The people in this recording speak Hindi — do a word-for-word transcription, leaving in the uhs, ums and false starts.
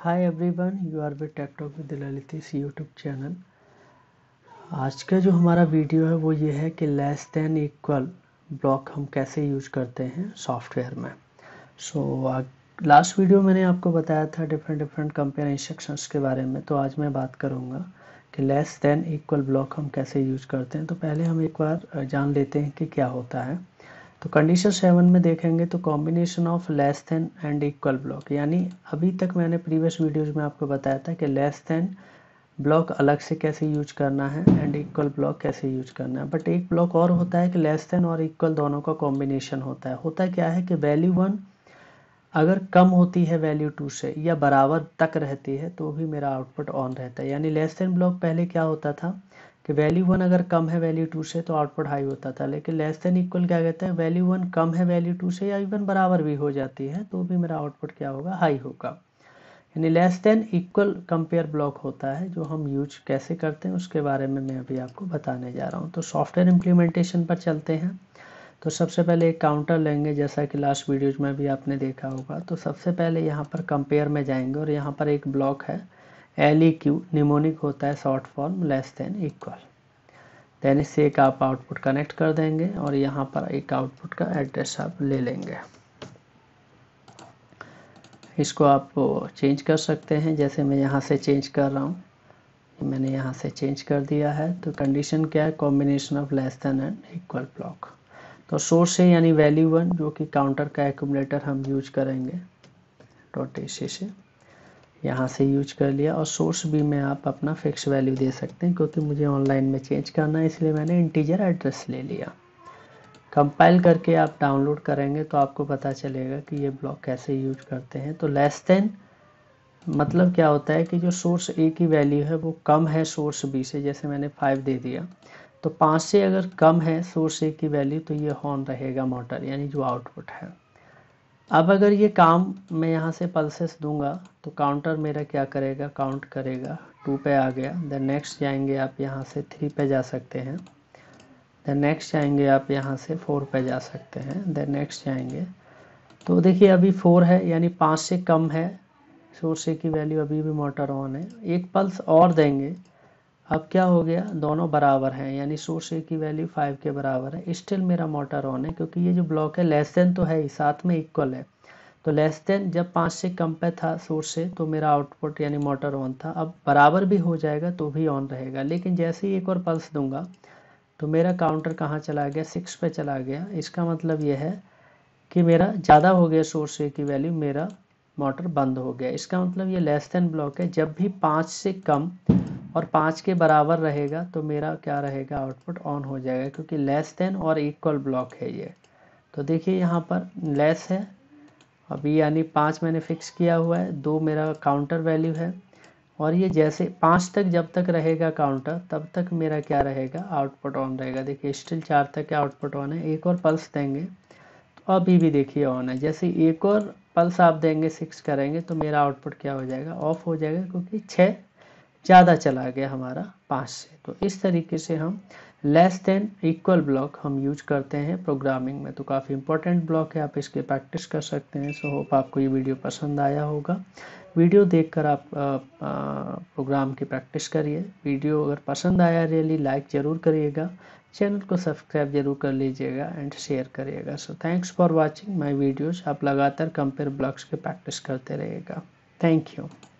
Hi everyone, you are with tech talk with Lalit इस यूट्यूब चैनल। आज का जो हमारा वीडियो है वो ये है कि लेस देन इक्वल ब्लॉक हम कैसे यूज करते हैं सॉफ्टवेयर में। सो लास्ट वीडियो मैंने आपको बताया था डिफरेंट डिफरेंट कंपेयर इंस्ट्रक्शंस के बारे में, तो आज मैं बात करूँगा कि लेस देन इक्वल ब्लॉक हम कैसे यूज करते हैं। तो पहले हम एक बार जान लेते हैं कि क्या होता है। तो कंडीशन सेवन में देखेंगे तो combination of less than and equal block, यानी अभी तक मैंने प्रीवियस वीडियोज में आपको बताया था कि लेस देन ब्लॉक अलग से कैसे यूज करना है एंड इक्वल ब्लॉक कैसे यूज करना है। बट एक ब्लॉक और होता है कि लेस देन और इक्वल दोनों का कॉम्बिनेशन होता है। होता क्या है कि वैल्यू वन अगर कम होती है वैल्यू टू से या बराबर तक रहती है तो भी मेरा आउटपुट ऑन रहता है। यानी लेस देन ब्लॉक पहले क्या होता था कि वैल्यू वन अगर कम है वैल्यू टू से तो आउटपुट हाई होता था, लेकिन लेस देन इक्वल क्या कहते हैं, वैल्यू वन कम है वैल्यू टू से या इवन बराबर भी हो जाती है तो भी मेरा आउटपुट क्या होगा, हाई होगा। यानी less than equal compare block होता है, जो हम यूज कैसे करते हैं उसके बारे में मैं अभी आपको बताने जा रहा हूँ। तो सॉफ्टवेयर इम्प्लीमेंटेशन पर चलते हैं। तो सबसे पहले एक काउंटर लेंगे, जैसा कि लास्ट वीडियोज में भी आपने देखा होगा। तो सबसे पहले यहाँ पर कंपेयर में जाएंगे और यहाँ पर एक ब्लॉक है एल ई क्यू, निमोनिक होता है short form less than equal. Then इससे एक आप आउटपुट कनेक्ट कर देंगे और यहाँ पर एक आउटपुट का एड्रेस आप ले लेंगे। इसको आप चेंज कर सकते हैं, जैसे मैं यहाँ से चेंज कर रहा हूँ, मैंने यहाँ से चेंज कर दिया है। तो कंडीशन क्या है, combination of less than and equal block. तो सोर्स है यानी वैल्यू वन, जो कि काउंटर का एक्यूमुलेटर हम यूज करेंगे डॉट ए सी से, यहाँ से यूज कर लिया। और सोर्स भी में आप अपना फिक्स वैल्यू दे सकते हैं, क्योंकि मुझे ऑनलाइन में चेंज करना है इसलिए मैंने इंटीजर एड्रेस ले लिया। कंपाइल करके आप डाउनलोड करेंगे तो आपको पता चलेगा कि ये ब्लॉक कैसे यूज करते हैं। तो लेस देन मतलब क्या होता है कि जो सोर्स ए की वैल्यू है वो कम है सोर्स बी से, जैसे मैंने फाइव दे दिया तो पाँच से अगर कम है सोर्स ए की वैल्यू तो ये ऑन रहेगा मोटर, यानी जो आउटपुट है। अब अगर ये काम मैं यहाँ से पल्सेस दूंगा तो काउंटर मेरा क्या करेगा, काउंट करेगा। टू पे आ गया, देन नेक्स्ट जाएंगे आप यहाँ से थ्री पे जा सकते हैं, देन नेक्स्ट जाएंगे आप यहाँ से फोर पे जा सकते हैं, देन नेक्स्ट जाएंगे तो देखिए अभी फोर है यानी पाँच से कम है सोर्स ए की वैल्यू, अभी भी मोटर ऑन है। एक पल्स और देंगे, अब क्या हो गया, दोनों बराबर हैं यानी सोर्स ए की वैल्यू फाइव के बराबर है, स्टिल मेरा मोटर ऑन है, क्योंकि ये जो ब्लॉक है लेस देन तो है ही, साथ में इक्वल है। तो लेस देन जब पाँच से कम पे था सोर्स से तो मेरा आउटपुट यानी मोटर ऑन था, अब बराबर भी हो जाएगा तो भी ऑन रहेगा। लेकिन जैसे ही एक और पल्स दूंगा तो मेरा काउंटर कहाँ चला गया, सिक्स पे चला गया। इसका मतलब यह है कि मेरा ज़्यादा हो गया सोर्स ए की वैल्यू, मेरा मोटर बंद हो गया। इसका मतलब ये लेस देन ब्लॉक है, जब भी पाँच से कम और पाँच के बराबर रहेगा तो मेरा क्या रहेगा, आउटपुट ऑन हो जाएगा, क्योंकि लेस देन और इक्वल ब्लॉक है ये। तो देखिए यहाँ पर लेस है अभी यानी पाँच मैंने फिक्स किया हुआ है, दो मेरा काउंटर वैल्यू है, और ये जैसे पाँच तक जब तक रहेगा काउंटर तब तक मेरा क्या रहेगा, आउटपुट ऑन रहेगा। देखिए स्टिल चार तक आउटपुट ऑन है। एक और पल्स देंगे तो अभी भी देखिए ऑन है। जैसे एक और पल्स आप देंगे, सिक्स करेंगे तो मेरा आउटपुट क्या हो जाएगा, ऑफ हो जाएगा, क्योंकि छः ज़्यादा चला गया हमारा पाँच से। तो इस तरीके से हम लेस देन इक्वल ब्लॉक हम यूज करते हैं प्रोग्रामिंग में। तो काफ़ी इंपॉर्टेंट ब्लॉक है, आप इसके प्रैक्टिस कर सकते हैं। सो होप आपको ये वीडियो पसंद आया होगा। वीडियो देखकर आप प्रोग्राम की प्रैक्टिस करिए। वीडियो अगर पसंद आया रियली लाइक ज़रूर करिएगा, चैनल को सब्सक्राइब जरूर कर लीजिएगा एंड शेयर करिएगा। So thanks for watching my videos. आप लगातार कंपेयर ब्लॉक्स की प्रैक्टिस करते रहिएगा। Thank you.